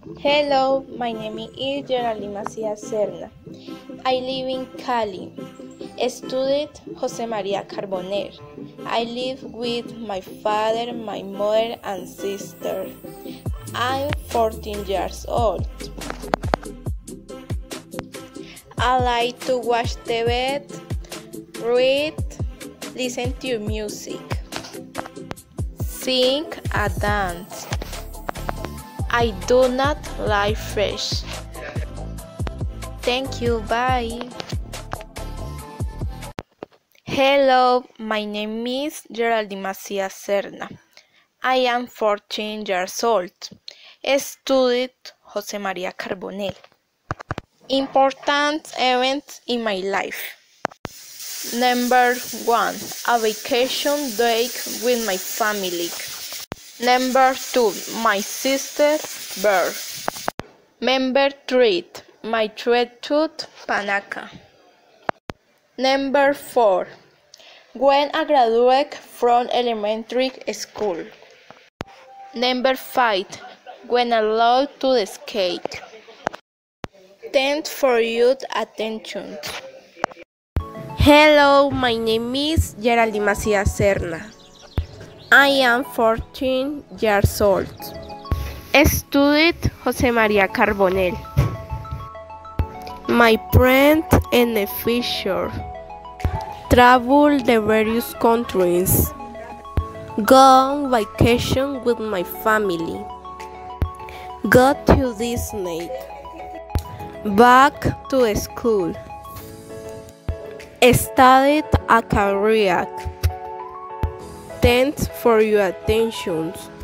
Hello, my name is Geraldine Macías Serna. I live in Cali. Studied Jose Maria Carbonell. I live with my father, my mother, and sister. I'm 14 years old. I like to watch TV, read, listen to music, sing, and dance. I do not like fish. Thank you, bye. Hello, my name is Geraldine Macías Serna. I am 14 years old. Studied Jose Maria Carbonell. Important events in my life. Number 1. A vacation day with my family. Number 2. My sister's birth. Number 3. My childhood Panaca. Number 4. When I graduate from elementary school. Number 5. When I love to skate. Thanks for your attention. Hello, my name is Geraldine Macías Serna. I am 14 years old. Studied Jose Maria Carbonell. My friend and a fisher. Travel the various countries. Go on vacation with my family. Go to Disney. Back to school. Studied a career. Thanks for your attention.